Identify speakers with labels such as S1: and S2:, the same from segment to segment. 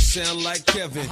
S1: sound like Kevin.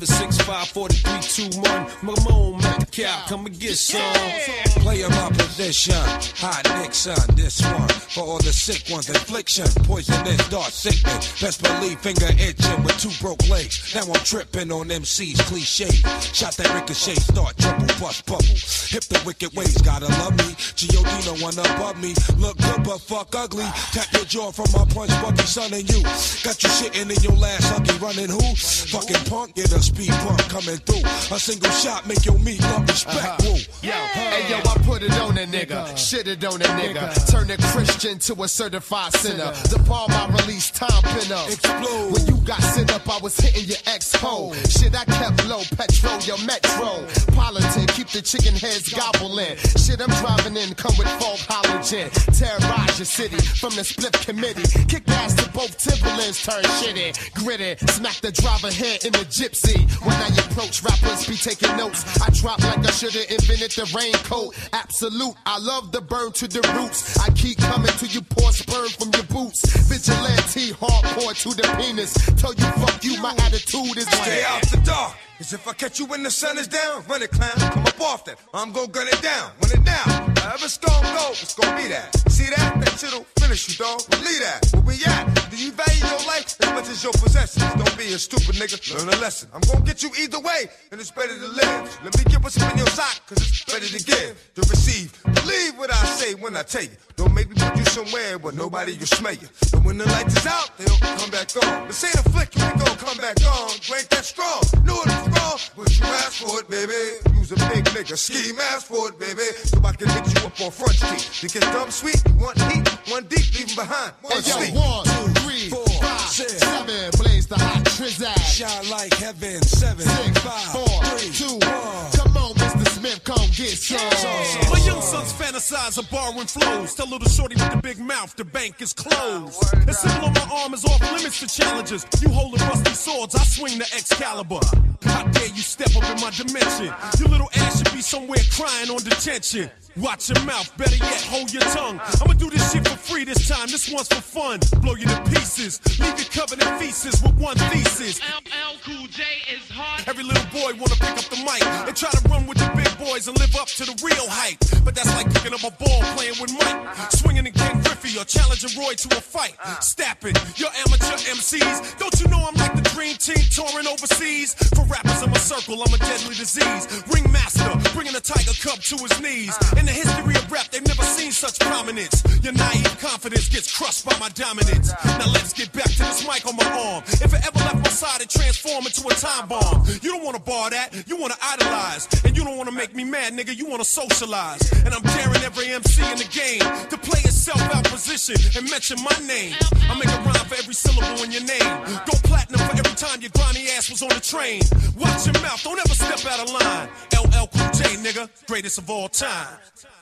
S1: 765-4321. Mamone at the cap, come and get some.
S2: Play my position, hot Nixon. This one for all the sick ones. Infliction, poisonous, dark sickness. Best believe finger itching with two broke legs. Now I'm tripping on MC's cliche. Shot that ricochet, start trouble, bust bubble. Hip the wicked ways, gotta love me. G.O.D. no one above me. Look good but fuck ugly. Tap your jaw from my punch, Bucky, son, and you. Got you shitting in your last huggy, running who? Fucking punk, get a speed bump coming through. A single shot make your meat love respect. Woo.
S3: Yo, hey yo, I put it on a nigga, shit it on a nigga. Turn a Christian to a certified sinner. The palm I release, time pinner.
S2: Explode.
S3: When you got sent up, I was hitting your ex-hoe. Shit, I kept low, petrol, your metro. Politic, keep the chicken heads gobbling. Shit, I'm driving in, come with fog halogen. Terrorize your city from the split committee. Kick ass to both Timberlands, turn shitty. Gritty, smack the driver head in the gypsy. When I approach, rappers be taking notes. I drop like I should've invented the raincoat. Absolute, I love the burn to the roots. I keep coming till you pour sperm from your boots. Vigilante, hardcore to the penis. Tell you fuck you, my attitude is
S2: Stay out the dark. Cause if I catch you when the sun is down, run it, clown, come up off that. I'm gon' gun it down, run it down. However it's gon' go, it's gon' be that. See that? That shit'll finish you, dog. Believe that. Where we at? Do you value your life as much as your possessions? Don't be a stupid nigga, learn a lesson. I'm gon' get you either way, and it's better to live. Let me get what's in your sock, cause it's better to give, to receive. Believe what I say when I tell you. Don't make me put you somewhere where nobody will smell you. But when the lights is out, they don't come back on. This ain't a flick, you ain't gon' come back on. You ain't that strong, knew it was wrong, but you asked for it, baby. You's a big nigga, ski mask for it, baby. So I can hit you up on front street. To get dumb sweet, you want heat, one deep, leave 'em behind. One
S3: hey, yo, 1, 2, 3, 4, 5, 6, 7, blaze the hot trizac.
S2: Shine like heaven, 7, 6, 5, 4, 3, 2, 1.
S3: Come on, Mr. Smith, come get some.
S1: My young sons fantasize of borrowing flows. Tell little shorty with the big mouth, the bank is closed. The symbol on my arm is off limits to challenges. You holding rusty swords, I swing the Excalibur. How dare you step up in my dimension? Your little ass should be somewhere crying on detention. Watch your mouth, better yet, hold your tongue. I'ma do this shit for free this time, this one's for fun. Blow you to pieces, leave you covered in feces with one thesis.
S4: LL Cool J is hot.
S1: Every little boy wanna pick up the mic and try to run with the big boys and live up to the real hype. But that's like picking up a ball playing with Mike, swinging in Ken Griffey or challenging Roy to a fight. Stapping your amateur MCs. Don't you know I'm like the dream team touring overseas? For rappers in my circle, I'm a deadly disease. Ringmaster, bringing a tiger cub to his knees. In the history of rap, they've never seen such prominence. Your naive confidence gets crushed by my dominance. Now let's get back to this mic on my arm. If it ever left my side, it transformed into a time bomb. You don't wanna bar that, you wanna idolize. And you don't wanna make me mad, nigga, you wanna socialize. And I'm daring every MC in the game to play itself out position and mention my name. I make a rhyme for every syllable in your name. Go platinum for every time your grimy ass was on the train. Watch your mouth, don't ever step out of line. LL Cool J, nigga, greatest of all time.